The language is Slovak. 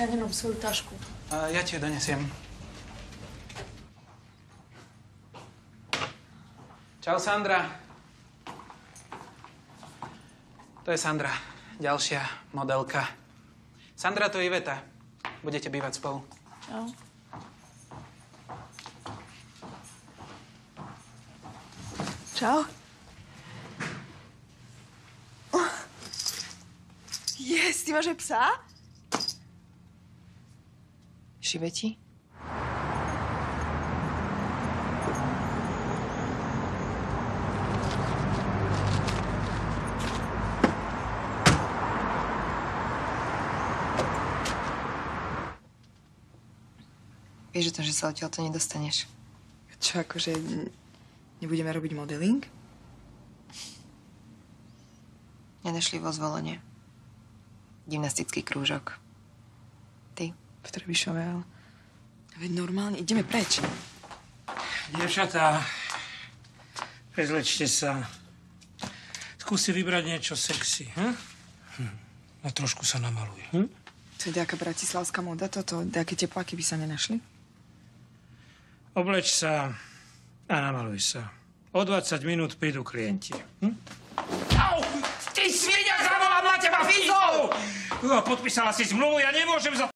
Ja nemám svoju tašku. Ja ti ju donesiem. Čau, Sandra. To je Sandra, ďalšia modelka. Sandra, to je Iveta. Budete bývať spolu. Čau. Čau. Yes, ty máš aj psa? Šive ti? Vieš o tom, že sa odtiaľ to nedostaneš. Čo, akože nebudeme robiť modeling? Nenašli vo Zvolenie. Gymnastický krúžok. Ty? V Trebišove, ale... Veď normálne, ideme preč. Dievčatá, prezlečte sa. Skúste vybrať niečo sexy, hm? A trošku sa namaluj, hm? To je nejaká bratislavská moda, toto, nejaké tepláky by sa nenašli? Obleč sa a namaluj sa. O 20 minút prídu klienti. Hm? Au! Ty svinia, zavolám na teba, Fico! Podpísala si zmluvu, ja nemôžem za